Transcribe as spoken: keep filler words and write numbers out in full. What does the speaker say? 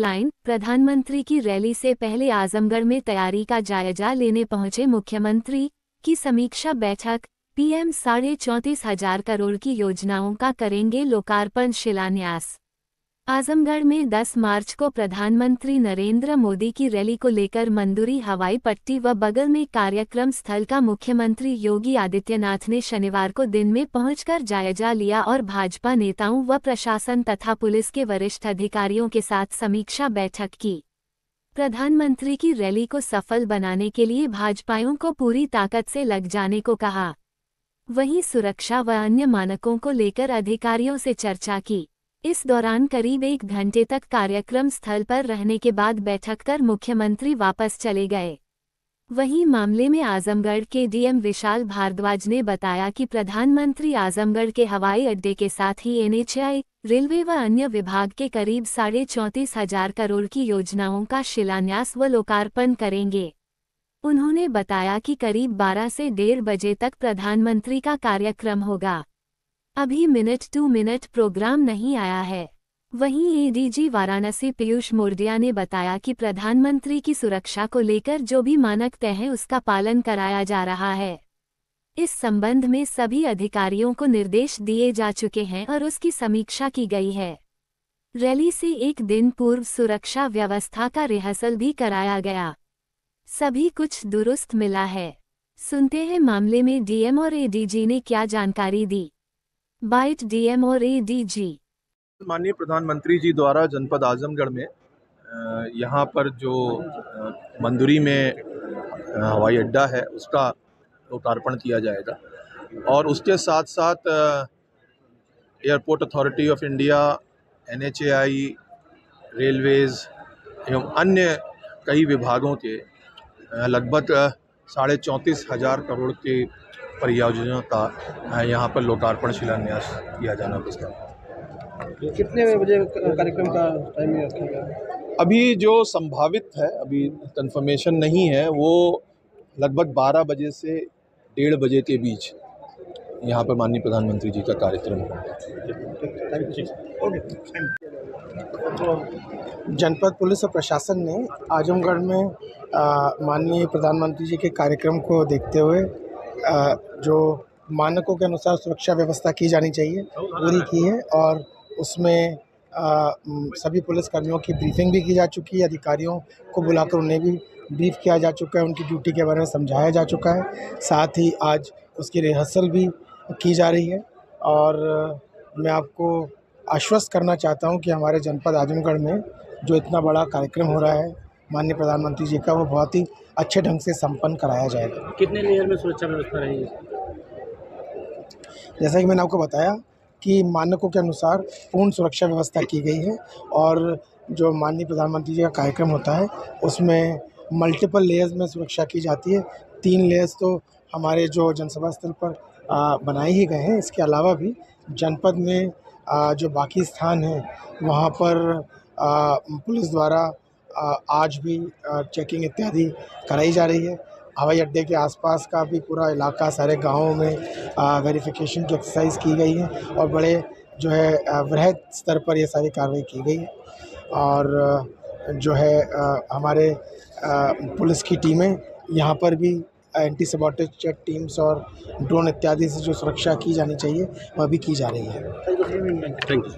Headline: प्रधानमंत्री की rally से पहले आजमगढ़ में तैयारी का जायजा लेने पहुंचे मुख्यमंत्री की समीक्षा बैठक। पीएम साढ़े चौंतीस हजार करोड़ की योजनाओं का करेंगे लोकार्पण शिलान्यास। आजमगढ़ में दस मार्च को प्रधानमंत्री नरेंद्र मोदी की रैली को लेकर मंदुरी हवाई पट्टी व बगल में कार्यक्रम स्थल का मुख्यमंत्री योगी आदित्यनाथ ने शनिवार को दिन में पहुंचकर जायजा लिया और भाजपा नेताओं व प्रशासन तथा पुलिस के वरिष्ठ अधिकारियों के साथ समीक्षा बैठक की। प्रधानमंत्री की रैली को सफल बनाने के लिए भाजपाइयों को पूरी ताकत से लग जाने को कहा। वहीं सुरक्षा व अन्य मानकों को लेकर अधिकारियों से चर्चा की। इस दौरान करीब एक घंटे तक कार्यक्रम स्थल पर रहने के बाद बैठक कर मुख्यमंत्री वापस चले गए। वहीं मामले में आजमगढ़ के डीएम विशाल भारद्वाज ने बताया कि प्रधानमंत्री आजमगढ़ के हवाई अड्डे के साथ ही एनएचएआई, रेलवे व अन्य विभाग के करीब साढ़े चौंतीस हजार करोड़ की योजनाओं का शिलान्यास व लोकार्पण करेंगे। उन्होंने बताया कि करीब बारह से डेढ़ बजे तक प्रधानमंत्री का कार्यक्रम होगा। अभी मिनट टू मिनट प्रोग्राम नहीं आया है। वहीं एडीजी वाराणसी पीयूष मोरडिया ने बताया कि प्रधानमंत्री की सुरक्षा को लेकर जो भी मानक तय है उसका पालन कराया जा रहा है। इस संबंध में सभी अधिकारियों को निर्देश दिए जा चुके हैं और उसकी समीक्षा की गई है। रैली से एक दिन पूर्व सुरक्षा व्यवस्था का रिहर्सल भी कराया गया। सभी कुछ दुरुस्त मिला है। सुनते हैं मामले में डीएम और एडीजी ने क्या जानकारी दी। बाइट डीएम और एडीजी। माननीय प्रधानमंत्री जी द्वारा जनपद आजमगढ़ में यहाँ पर जो मंदुरी में हवाई अड्डा है उसका लोकार्पण किया जाएगा और उसके साथ साथ airport authority of India, NHAI, railways एवं अन्य कई विभागों के लगभग साढ़े चौंतीस हजार करोड़ के परियोजनाओं का यहाँ पर लोकार्पण शिलान्यास किया जाना प्रस्ताव। कितने बजे कार्यक्रम का टाइम रखा गया? अभी जो संभावित है, अभी कंफर्मेशन नहीं है, वो लगभग बारह बजे से डेढ़ बजे के बीच यहाँ पर माननीय प्रधानमंत्री जी का कार्यक्रम होगा। जनपद पुलिस और प्रशासन ने आजमगढ़ में माननीय प्रधानमंत्री जी के कार्यक्रम को देखते हुए आ, जो मानकों के अनुसार सुरक्षा व्यवस्था की जानी चाहिए पूरी की है और उसमें आ, सभी पुलिसकर्मियों की ब्रीफिंग भी की जा चुकी है। अधिकारियों को बुलाकर उन्हें भी ब्रीफ किया जा चुका है, उनकी ड्यूटी के बारे में समझाया जा चुका है। साथ ही आज उसकी रिहर्सल भी की जा रही है और मैं आपको आश्वस्त करना चाहता हूं कि हमारे जनपद आजमगढ़ में जो इतना बड़ा कार्यक्रम हो रहा है माननीय प्रधानमंत्री जी का, वो बहुत ही अच्छे ढंग से संपन्न कराया जाएगा। कितने लेयर में सुरक्षा व्यवस्था रहेगी? जैसा कि मैंने आपको बताया कि मानकों के अनुसार पूर्ण सुरक्षा व्यवस्था की गई है और जो माननीय प्रधानमंत्री जी का कार्यक्रम होता है उसमें मल्टीपल लेयर्स में सुरक्षा की जाती है। तीन लेयर्स तो हमारे जो जनसभा स्थल पर आ, बनाए ही गए हैं। इसके अलावा भी जनपद में आ, जो बाकी स्थान हैं वहाँ पर आ, पुलिस द्वारा आ, आज भी आ, चेकिंग इत्यादि कराई जा रही है। हवाई अड्डे के आसपास का भी पूरा इलाका, सारे गाँवों में वेरिफिकेशन की एक्सरसाइज की गई है और बड़े जो है वृहद स्तर पर ये सारी कार्रवाई की गई है। और जो है आ, हमारे आ, पुलिस की टीमें यहाँ पर भी एंटी सबॉटेज चेक टीम्स और ड्रोन इत्यादि से जो सुरक्षा की जानी चाहिए वह भी की जा रही है। Thank you.